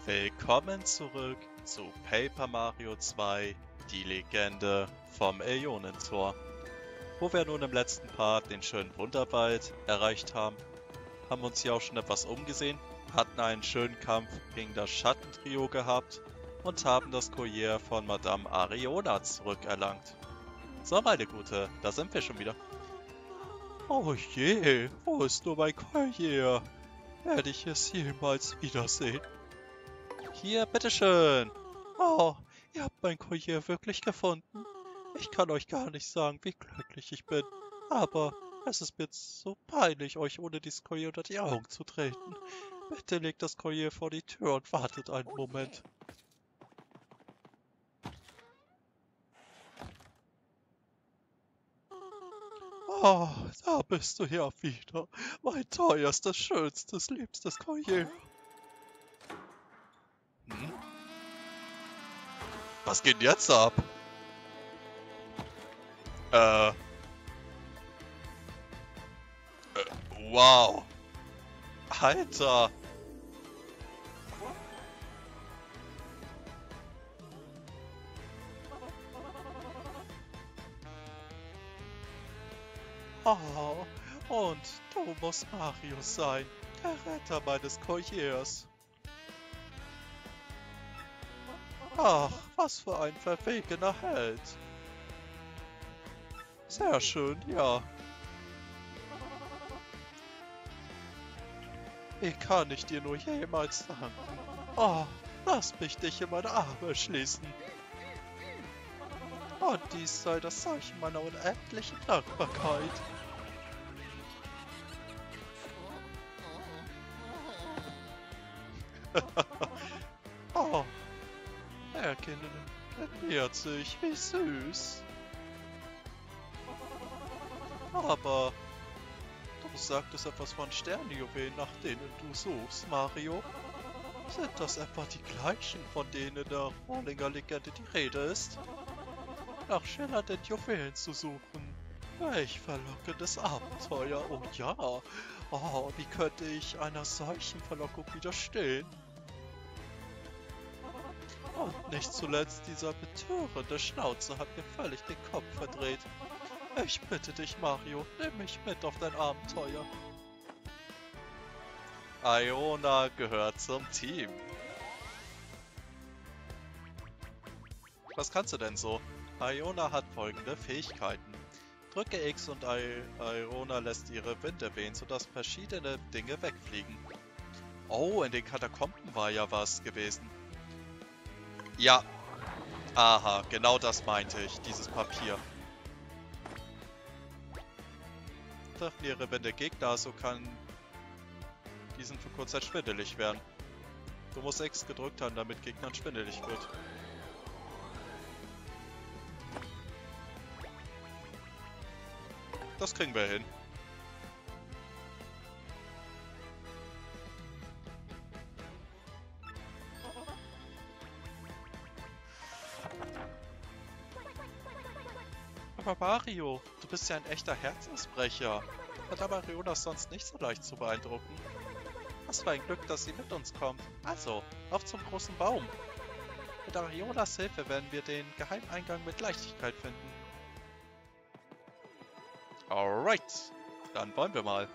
Willkommen zurück zu Paper Mario 2, die Legende vom Äonentor. Wo wir nun im letzten Part den schönen Wunderwald erreicht haben, haben uns hier auch schon etwas umgesehen, hatten einen schönen Kampf gegen das Schattentrio gehabt und haben das Collier von Madame Ariona zurückerlangt. So, meine Gute, da sind wir schon wieder. Oh je, wo ist nur mein Collier? Werde ich es jemals wiedersehen? Hier, bitteschön. Oh, ihr habt mein Collier wirklich gefunden. Ich kann euch gar nicht sagen, wie glücklich ich bin. Aber es ist mir so peinlich, euch ohne dieses Collier unter die Augen zu treten. Bitte legt das Collier vor die Tür und wartet einen Moment. Oh, da bist du ja wieder. Mein teuerstes, schönstes, liebstes Collier. Hm? Was geht denn jetzt ab? Äh, wow. Alter. Oh, und du musst Mario sein, der Retter meines Colliers. Ach, was für ein verwegener Held. Sehr schön, ja. Wie kann ich dir nur jemals danken? Oh, lass mich dich in meine Arme schließen. Und dies sei das Zeichen meiner unendlichen Dankbarkeit. Oh, er geniert sich, wie süß. Aber du sagtest etwas von Sternjuwelen, nach denen du suchst, Mario. Sind das etwa die gleichen, von denen in der Rollinger Legende die Rede ist? Nach schillernden Juwelen zu suchen. Welch verlockendes Abenteuer, oh ja. Oh, wie könnte ich einer solchen Verlockung widerstehen? Und nicht zuletzt dieser betörende Schnauzer hat mir völlig den Kopf verdreht. Ich bitte dich, Mario, nimm mich mit auf dein Abenteuer. Iona gehört zum Team. Was kannst du denn so? Iona hat folgende Fähigkeiten. Drücke X und Iona lässt ihre Winde wehen, sodass verschiedene Dinge wegfliegen. Oh, in den Katakomben war ja was gewesen. Ja. Aha, genau das meinte ich, dieses Papier. Treffen ihre Wände Gegner, so kann diesen für kurz Zeit schwindelig werden. Du musst X gedrückt haben, damit Gegnern schwindelig wird. Das kriegen wir hin. Aber Mario, du bist ja ein echter Herzensbrecher. Madame Ariona ist sonst nicht so leicht zu beeindrucken. Was für ein Glück, dass sie mit uns kommt. Also, auf zum großen Baum. Mit Arionas Hilfe werden wir den Geheimeingang mit Leichtigkeit finden. Alright, dann wollen wir mal.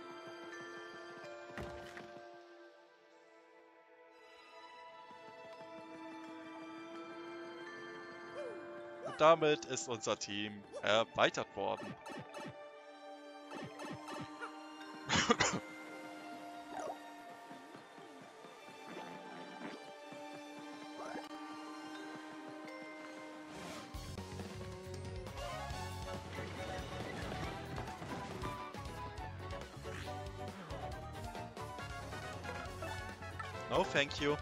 Und damit ist unser Team erweitert worden. No, thank you.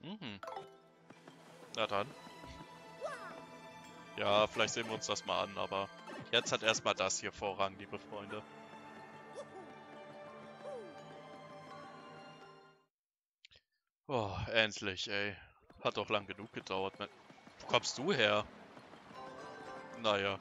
Mhm. Na dann. Ja, vielleicht sehen wir uns das mal an, aber jetzt hat erstmal das hier Vorrang, liebe Freunde. Oh, endlich, ey. Hat doch lang genug gedauert. Wo kommst du her? Naja.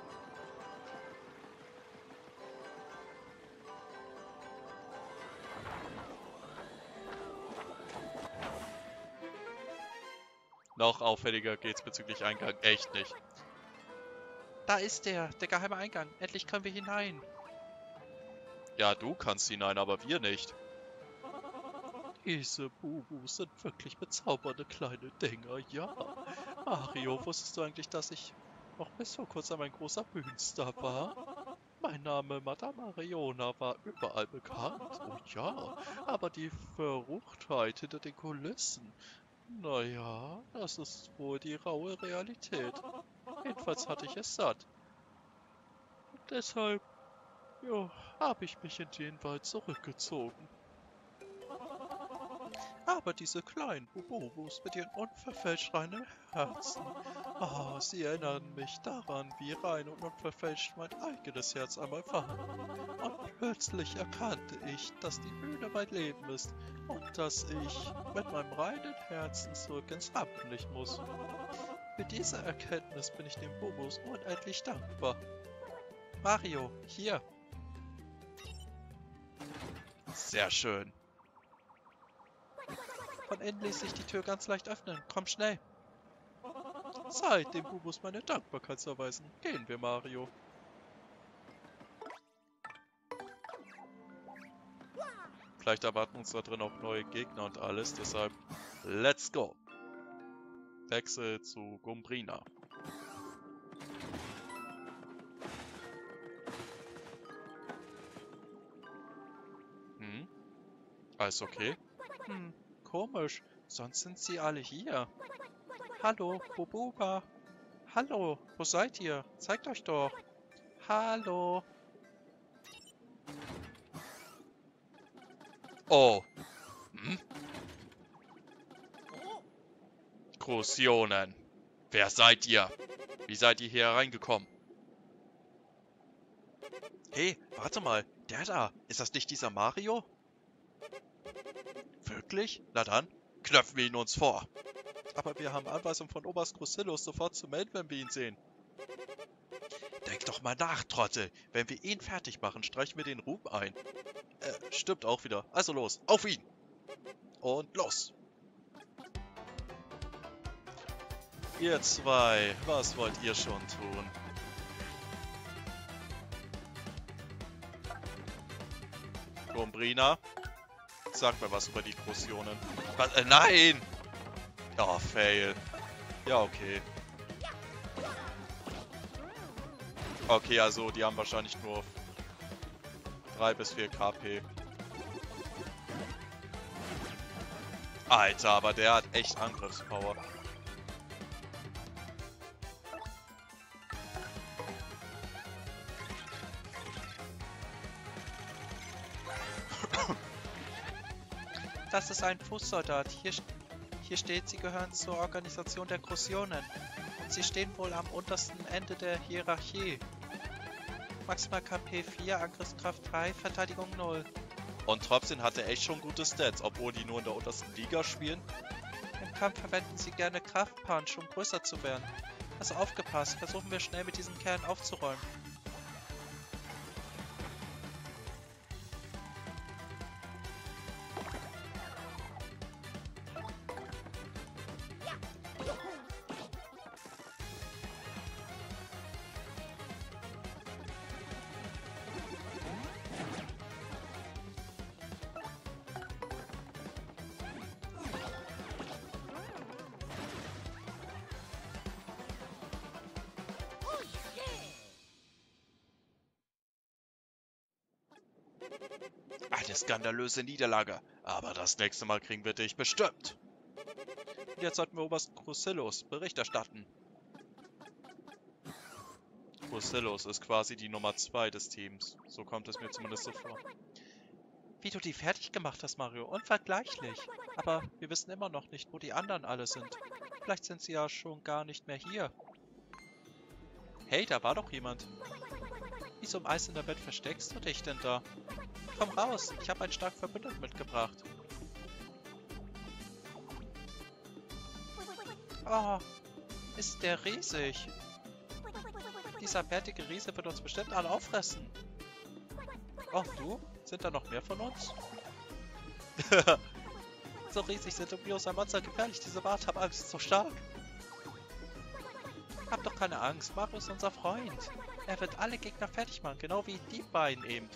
Noch auffälliger geht's bezüglich Eingang echt nicht. Da ist der geheime Eingang. Endlich können wir hinein. Ja, du kannst hinein, aber wir nicht. Diese Bubus sind wirklich bezaubernde kleine Dinger, ja. Mario, wusstest du eigentlich, dass ich noch bis vor kurzem ein großer Bühnenstar war? Mein Name Madame Mariona war überall bekannt, oh ja, aber die Verruchtheit hinter den Kulissen, naja, das ist wohl die raue Realität. Jedenfalls hatte ich es satt. Und deshalb, ja, habe ich mich in den Wald zurückgezogen. Aber diese kleinen Bubobus mit ihren unverfälscht reinen Herzen, sie erinnern mich daran, wie rein und unverfälscht mein eigenes Herz einmal war. Und plötzlich erkannte ich, dass die Bühne mein Leben ist und dass ich mit meinem reinen Herzen zurück ins Rampenlicht muss. Für diese Erkenntnis bin ich den Bobos unendlich dankbar. Mario, hier. Sehr schön. Von innen ließ sich die Tür ganz leicht öffnen. Komm schnell. Zeit, dem Bubus meine Dankbarkeit zu erweisen. Gehen wir, Mario. Vielleicht erwarten uns da drin auch neue Gegner und alles, deshalb let's go. Wechsel zu Gumbrina. Alles okay? Komisch. Sonst sind sie alle hier. Hallo, Bobuba. Hallo, wo seid ihr? Zeigt euch doch. Hallo. Oh. Krosionen. Wer seid ihr? Wie seid ihr hier hereingekommen? Hey, warte mal. Der da. Ist das nicht dieser Mario? Wirklich? Na dann, knöpfen wir ihn uns vor. Aber wir haben Anweisung von Oberst Crucillus, sofort zu melden, wenn wir ihn sehen. Denk doch mal nach, Trottel. Wenn wir ihn fertig machen, streichen wir den Ruhm ein. Stimmt auch wieder. Also los, auf ihn! Und los! Ihr zwei, was wollt ihr schon tun? Gumbrina, sag mir was über die Krosionen. Was? Nein! Oh, fail. Ja, okay. Okay, also die haben wahrscheinlich nur 3 bis 4 KP. Alter, aber der hat echt Angriffspower. Das ist ein Fußsoldat. Hier steht, sie gehören zur Organisation der Krosionen. Und sie stehen wohl am untersten Ende der Hierarchie. Maximal KP 4, Angriffskraft 3, Verteidigung 0. Und trotzdem hat er echt schon gute Stats, obwohl die nur in der untersten Liga spielen. Im Kampf verwenden sie gerne Kraftpunch, um größer zu werden. Also aufgepasst, versuchen wir schnell mit diesen Kerlen aufzuräumen. Eine skandalöse Niederlage, aber das nächste Mal kriegen wir dich bestimmt. Und jetzt sollten wir Oberst Crucillus Bericht erstatten. Crucillus ist quasi die Nummer 2 des Teams, so kommt es mir zumindest so vor. Wie du die fertig gemacht hast, Mario. Unvergleichlich. Aber wir wissen immer noch nicht, wo die anderen alle sind. Vielleicht sind sie ja schon gar nicht mehr hier. Hey, da war doch jemand. Wieso im Eis in der Welt versteckst du dich denn da? Komm raus, ich habe einen stark Verbündeten mitgebracht. Oh, ist der riesig. Dieser bärtige Riese wird uns bestimmt alle auffressen. Oh, du? Sind da noch mehr von uns? So riesig sind Dubios ein Monster gefährlich. Diese Wart haben Angst, so stark. Hab doch keine Angst, Mario ist unser Freund. Er wird alle Gegner fertig machen, genau wie die beiden eben.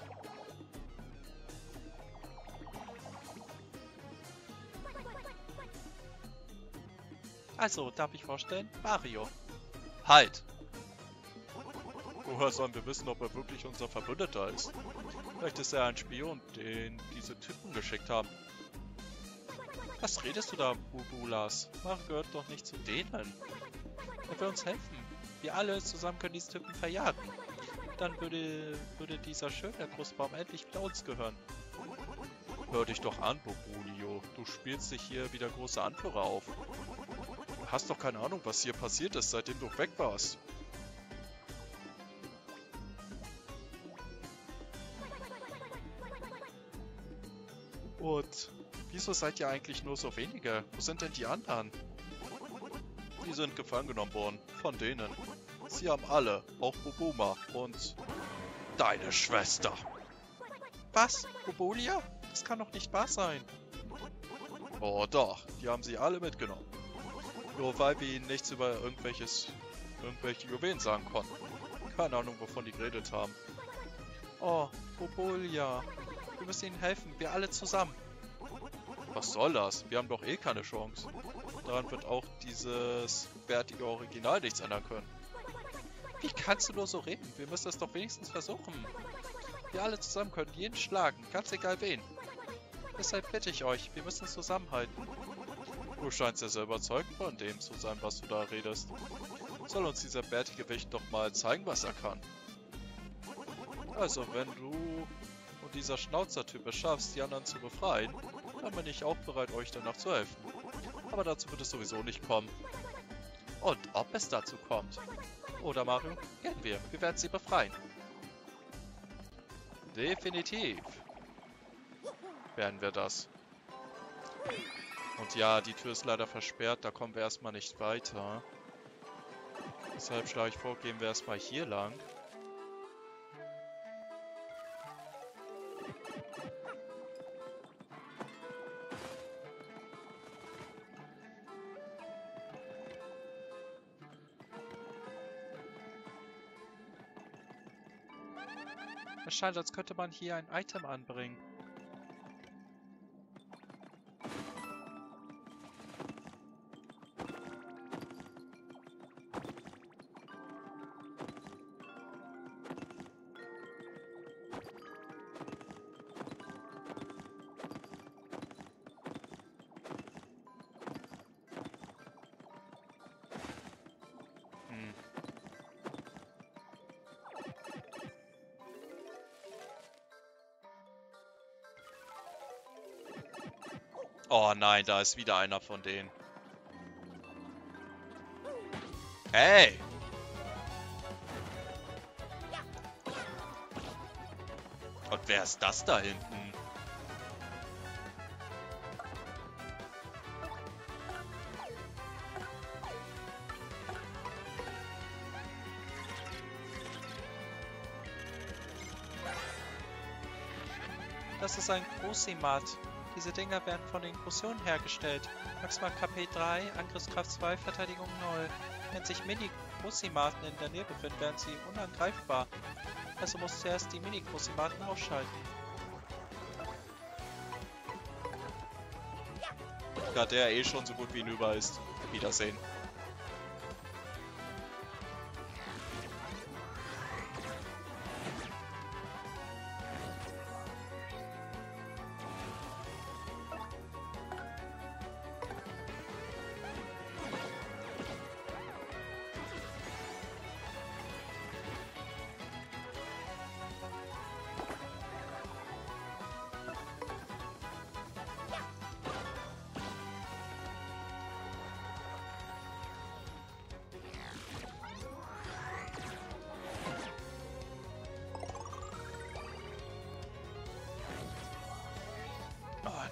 Also, darf ich vorstellen? Mario. Halt! Woher sollen wir wissen, ob er wirklich unser Verbündeter ist? Vielleicht ist er ein Spion, den diese Typen geschickt haben. Was redest du da, Bubulas? Mario gehört doch nicht zu denen. Er will uns helfen. Wir alle zusammen können diese Typen verjagen. Dann würde dieser schöne Großbaum endlich wieder uns gehören. Hör dich doch an, Bobulio. Du spielst dich hier wie der große Anführer auf. Du hast doch keine Ahnung, was hier passiert ist, seitdem du weg warst. Und wieso seid ihr eigentlich nur so wenige? Wo sind denn die anderen? Die sind gefangen genommen worden. Von denen. Sie haben alle, auch Bobuma und deine Schwester. Was? Bobulia? Das kann doch nicht wahr sein. Oh doch, die haben sie alle mitgenommen. Nur weil wir ihnen nichts über irgendwelche Juwelen sagen konnten. Keine Ahnung, wovon die geredet haben. Oh, Bobulia. Wir müssen ihnen helfen, wir alle zusammen. Was soll das? Wir haben doch eh keine Chance. Daran wird auch dieses bärtige Original nichts ändern können. Wie kannst du nur so reden? Wir müssen es doch wenigstens versuchen. Wir alle zusammen können jeden schlagen, ganz egal wen. Deshalb bitte ich euch, wir müssen zusammenhalten. Du scheinst ja sehr überzeugt von dem zu sein, was du da redest. Soll uns dieser bärtige Wicht doch mal zeigen, was er kann. Also, wenn du und dieser Schnauzertyp es schaffst, die anderen zu befreien, dann bin ich auch bereit, euch danach zu helfen. Aber dazu wird es sowieso nicht kommen. Und ob es dazu kommt. Oder Mario, gehen wir. Wir werden sie befreien. Definitiv werden wir das. Und ja, die Tür ist leider versperrt, da kommen wir erstmal nicht weiter. Deshalb schlage ich vor, gehen wir erstmal hier lang. Es scheint, als könnte man hier ein Item anbringen. Oh nein, da ist wieder einer von denen. Hey! Und wer ist das da hinten? Das ist ein Crucimat. Diese Dinger werden von den Inklusionen hergestellt. Maximal KP 3, Angriffskraft 2, Verteidigung 0. Wenn sich Mini-Crucimaten in der Nähe befinden, werden sie unangreifbar. Also muss zuerst die Mini-Crucimaten ausschalten. Da der eh schon so gut wie hinüber ist. Wiedersehen.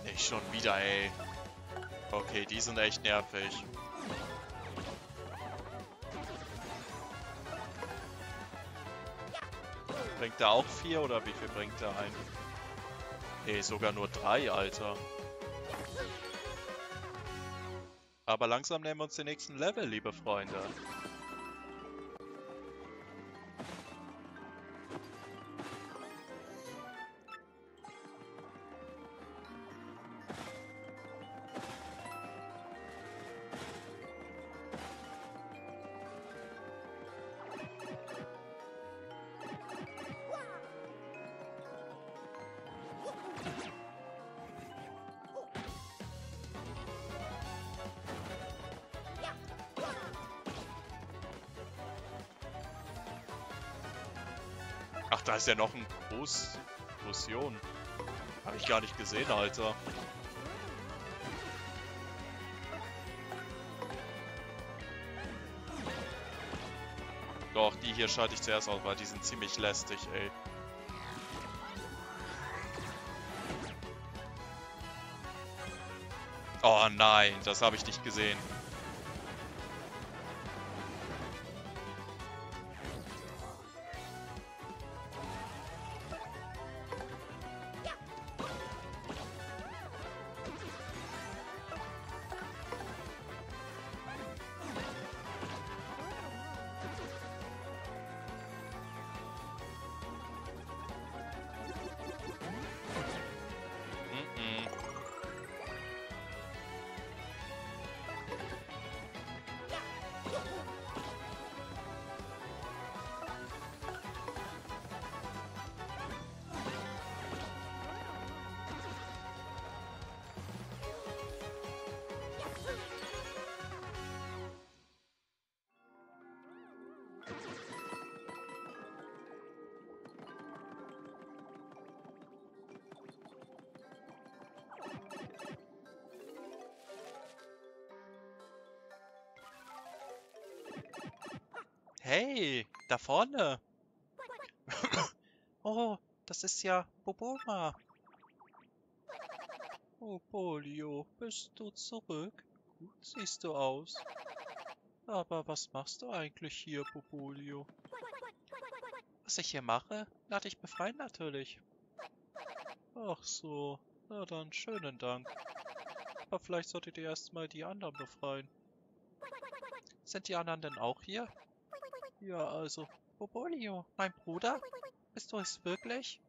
Nicht schon wieder, ey. Okay, die sind echt nervig. Bringt er auch 4 oder wie viel bringt er ein? Nee, sogar nur 3, Alter. Aber langsam nehmen wir uns den nächsten Level, liebe Freunde. Ach, da ist ja noch ein Fusion. Habe ich gar nicht gesehen, Alter. Doch, die hier schalte ich zuerst aus, weil die sind ziemlich lästig, ey. Oh nein, das habe ich nicht gesehen. Hey, da vorne. Oh, das ist ja Boboma. Oh, Polio, bist du zurück? Gut siehst du aus. Aber was machst du eigentlich hier, Popolio? Was ich hier mache? Na, dich befreien natürlich. Ach so, na dann, schönen Dank. Aber vielleicht solltet ihr erstmal die anderen befreien. Sind die anderen denn auch hier? Ja, also, Popolio, mein Bruder? Bist du es wirklich?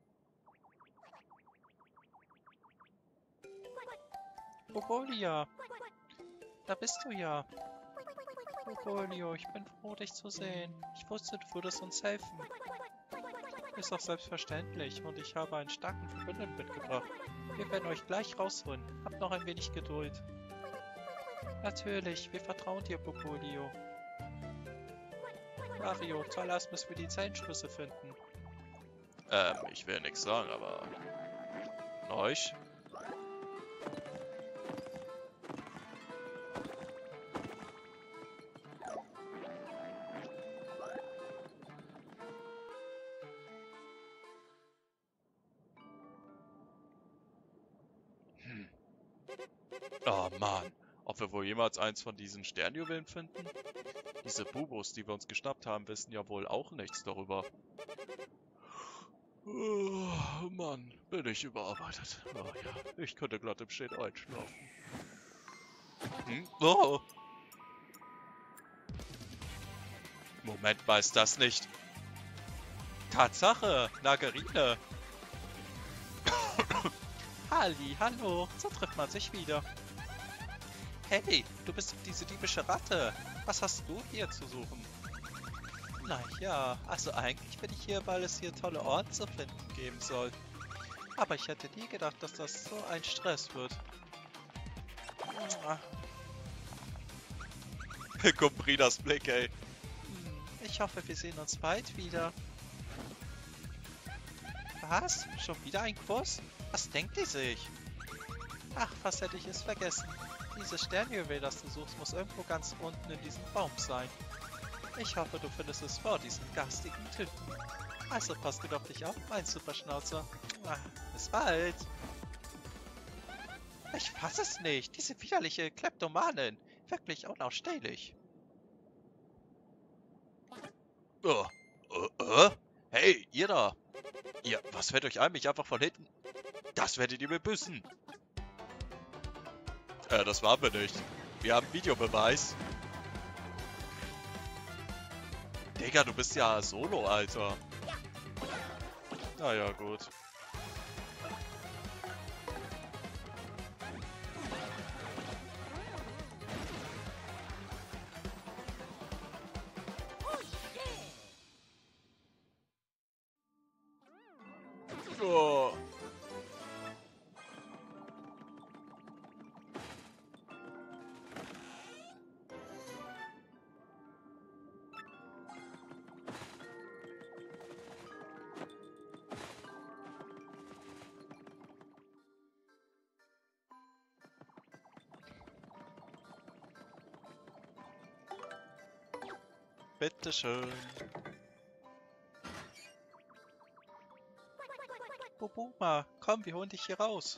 Popolia, da bist du ja. Popolio, ich bin froh, dich zu sehen. Ich wusste, du würdest uns helfen. Ist doch selbstverständlich und ich habe einen starken Verbündeten mitgebracht. Wir werden euch gleich rausholen. Habt noch ein wenig Geduld. Natürlich, wir vertrauen dir, Popolio. Mario, zuallererst müssen wir die Zellenschlüssel finden. Ich will nichts sagen, aber... Euch? Oh Mann, ob wir wohl jemals eins von diesen Sternjuwelen finden? Diese Bubos, die wir uns geschnappt haben, wissen ja wohl auch nichts darüber. Oh Mann, bin ich überarbeitet. Oh ja, ich könnte glatt im Stehen einschlafen. Oh! Moment mal, ist das nicht... Tatsache, Nagerine! Halli, hallo, so trifft man sich wieder. Hey, du bist diese diebische Ratte. Was hast du hier zu suchen? Naja, also eigentlich bin ich hier, weil es hier tolle Orte zu finden geben soll. Aber ich hätte nie gedacht, dass das so ein Stress wird. Comprinas Blick, ey. Ich hoffe, wir sehen uns bald wieder. Was? Schon wieder ein Kuss? Was denkt die sich? Ach, fast hätte ich es vergessen. Dieses Sternjuwel, das du suchst, muss irgendwo ganz unten in diesem Baum sein. Ich hoffe, du findest es vor diesen garstigen Typen. Also passt gut auf dich auf, mein Superschnauzer. Bis bald! Ich fasse es nicht. Diese widerliche Kleptomanin. Wirklich unausstehlich. Oh. Hey, ihr da. Ihr, was fällt euch ein, mich einfach von hinten? Das werdet ihr mir büßen. Das waren wir nicht. Wir haben Videobeweis. Digga, du bist ja Solo, Alter. Naja, gut. Oh. Bitteschön. Bobuma, komm, wir holen dich hier raus.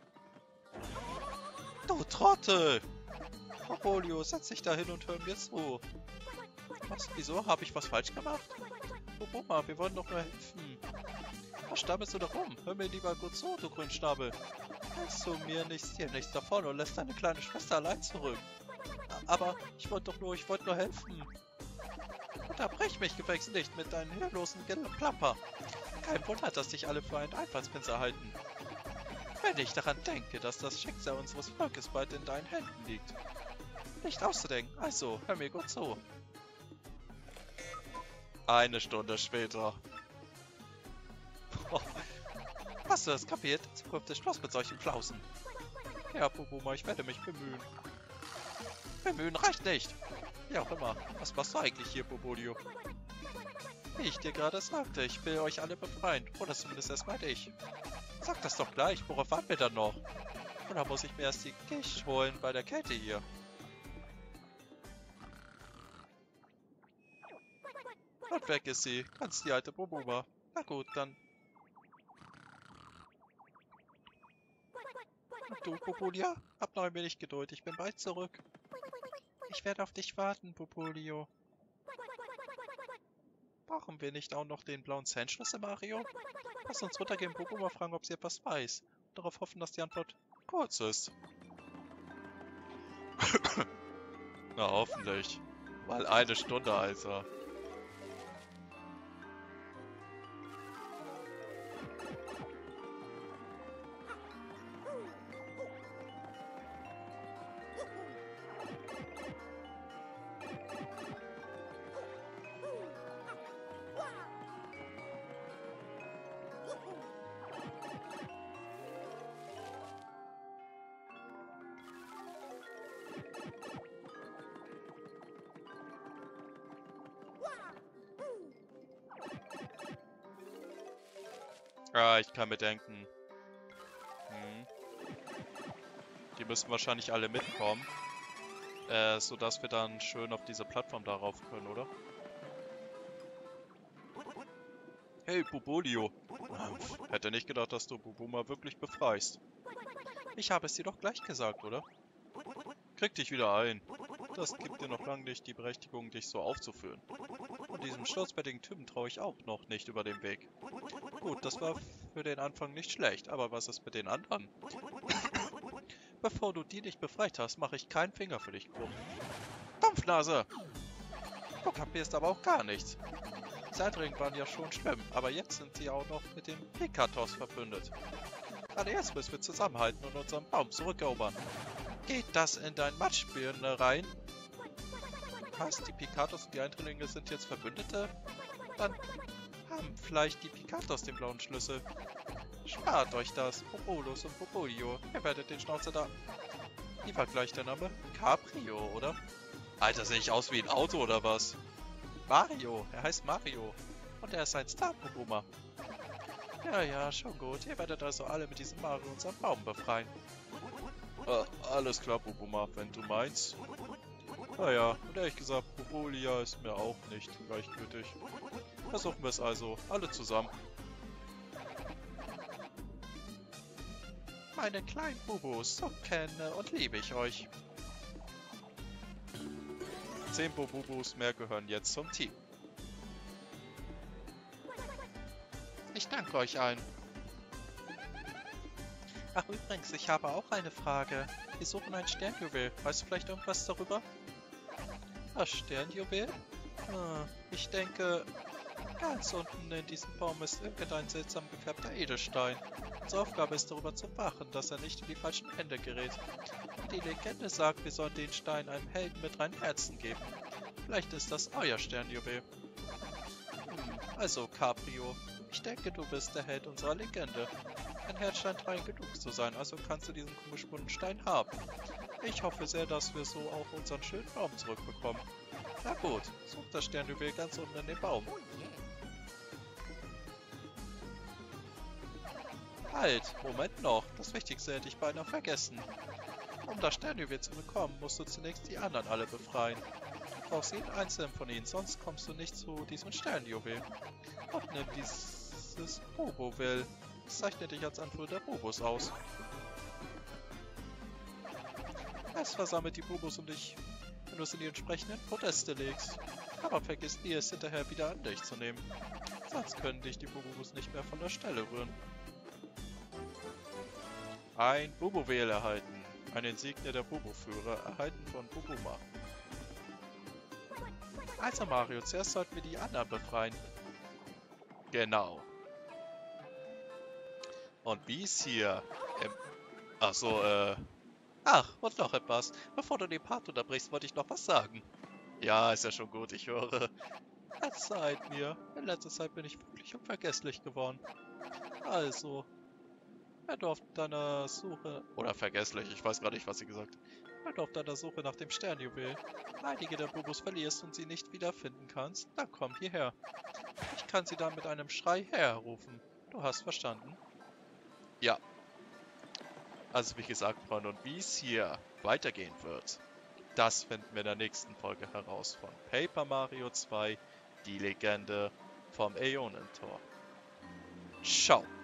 Du Trottel! Popolio, setz dich da hin und hör mir zu. Was, wieso? Habe ich was falsch gemacht? Bobuma, wir wollen doch nur helfen. Was stammelst du da rum? Hör mir lieber gut zu, du Grünschnabel. Hältst du mir nichts davon und lässt deine kleine Schwester allein zurück. Aber ich wollte nur helfen. Unterbrech mich gefälligst nicht mit deinen hirnlosen Geplapper. Kein Wunder, dass dich alle für einen Einfallspinsel halten. Wenn ich daran denke, dass das Schicksal unseres Volkes bald in deinen Händen liegt. Nicht auszudenken, also hör mir gut zu. Eine Stunde später. Hast du das kapiert? Zukunft ist Schluss mit solchen Flausen. Ja, Bobuma, ich werde mich bemühen. Bemühen reicht nicht. Wie auch immer. Was machst du eigentlich hier, Popolio? Wie ich dir gerade sagte, ich will euch alle befreien. Oder zumindest erstmal ich. Sag das doch gleich, worauf warten wir dann noch? Oder muss ich mir erst die Gischt holen bei der Kälte hier? Und weg ist sie. Ganz die alte Bobuma. Na gut, dann. Und du, Popolia? Hab noch ein wenig Geduld, ich bin bald zurück. Ich werde auf dich warten, Popolio. Brauchen wir nicht auch noch den blauen Zähnschlüssel, Mario? Lass uns runtergehen, Bobuma fragen, ob sie etwas weiß. Und darauf hoffen, dass die Antwort kurz ist. Na, hoffentlich. Mal eine Stunde, Alter. Ah, ich kann mir denken. Die müssen wahrscheinlich alle mitkommen. Sodass wir dann schön auf diese Plattform darauf können, oder? Hey, Popolio. Hätte nicht gedacht, dass du Bobuma wirklich befreist. Ich habe es dir doch gleich gesagt, oder? Krieg dich wieder ein. Das gibt dir noch lange nicht die Berechtigung, dich so aufzuführen. Und diesem sturzbärtigen Typen traue ich auch noch nicht über den Weg. Gut, das war für den Anfang nicht schlecht, aber was ist mit den anderen? Bevor du die nicht befreit hast, mache ich keinen Finger für dich krumm. Dampfnase! Du kapierst aber auch gar nichts. Die Eindringlinge waren ja schon schlimm, aber jetzt sind sie auch noch mit dem Pikatos verbündet. Aber jetzt müssen wir zusammenhalten und unseren Baum zurückerobern. Geht das in dein Matschbirne rein? Was? Die Pikatos und die Eindringlinge sind jetzt Verbündete? Dann haben vielleicht die Pikatos den blauen Schlüssel. Spart euch das, Popolos und Popolio. Ihr werdet den Schnauzer da... Wie war gleich der Name? Cabrio, oder? Alter, sehe ich aus wie ein Auto, oder was? Mario, er heißt Mario. Und er ist ein Star, Bobuma. Ja, schon gut. Ihr werdet also alle mit diesem Mario unseren Baum befreien. Alles klar, Bobuma, wenn du meinst. Naja, und ehrlich gesagt, Popolia ist mir auch nicht gleichgültig. Versuchen wir es also, alle zusammen. Meine kleinen Bubus, so kenne und liebe ich euch. 10 Bubus mehr gehören jetzt zum Team. Ich danke euch allen. Ach übrigens, ich habe auch eine Frage. Wir suchen ein Sternjuwel. Weißt du vielleicht irgendwas darüber? Das Sternjuwel? Ich denke, ganz unten in diesem Baum ist irgendein seltsam gefärbter Edelstein. Unsere Aufgabe ist darüber zu wachen, dass er nicht in die falschen Hände gerät. Die Legende sagt, wir sollen den Stein einem Helden mit 3 Herzen geben. Vielleicht ist das euer Sternjuwel. Also, Caprio, ich denke, du bist der Held unserer Legende. Dein Herz scheint rein genug zu sein, also kannst du diesen komisch bunten Stein haben. Ich hoffe sehr, dass wir so auch unseren schönen Baum zurückbekommen. Na gut, such das Sternjuwel ganz unten in den Baum. Halt, Moment noch, das Wichtigste hätte ich beinahe vergessen. Um das Sternjuwel zu bekommen, musst du zunächst die anderen alle befreien. Du brauchst jeden einzelnen von ihnen, sonst kommst du nicht zu diesem Sternjuwel. Und nimm dieses Bobo-Will. Das zeichnet dich als Anführer der Bobos aus. Es versammelt die Bobos um dich, wenn du es in die entsprechenden Podeste legst. Aber vergiss nie, es hinterher wieder an dich zu nehmen. Sonst können dich die Bobos nicht mehr von der Stelle rühren. Ein Bobo-Will erhalten. Eine Insignie der Bobo-Führer, erhalten von Boboma. Also Mario, zuerst sollten wir die anderen befreien. Genau. Und wie ist hier? Ach, und noch etwas. Bevor du den Part unterbrichst, wollte ich noch was sagen. Ja, ist ja schon gut, ich höre. Verzeiht mir. In letzter Zeit bin ich wirklich unvergesslich geworden. Also, wenn du auf deiner Suche... Oder vergesslich, ich weiß gar nicht, was sie gesagt hat. Wenn du auf deiner Suche nach dem Sternjuwel einige der Bobos verlierst und sie nicht wiederfinden kannst, dann komm hierher. Ich kann sie dann mit einem Schrei herrufen. Du hast verstanden? Ja. Also wie gesagt, Freunde, und wie es hier weitergehen wird, das finden wir in der nächsten Folge heraus von Paper Mario 2, die Legende vom Äonentor. Ciao.